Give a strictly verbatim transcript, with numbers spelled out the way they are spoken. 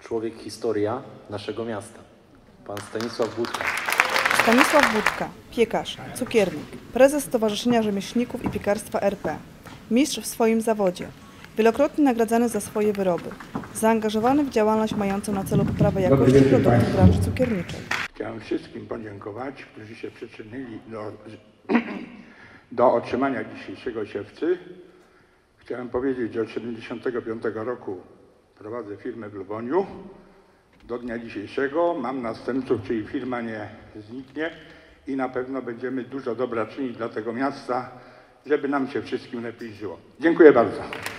człowiek historia naszego miasta. Pan Stanisław Budka. Stanisław Budka, piekarz, cukiernik, prezes Stowarzyszenia Rzemieślników i Piekarstwa R P, mistrz w swoim zawodzie, wielokrotnie nagradzany za swoje wyroby, zaangażowany w działalność mającą na celu poprawę jakości produktów branży cukierniczej. Chciałem wszystkim podziękować, którzy się przyczynili do, do otrzymania dzisiejszego siewcy. Chciałem powiedzieć, że od siedemdziesiątego piątego roku prowadzę firmę w Luboniu. Do dnia dzisiejszego mam następców, czyli firma nie zniknie i na pewno będziemy dużo dobra czynić dla tego miasta, żeby nam się wszystkim lepiej żyło. Dziękuję bardzo.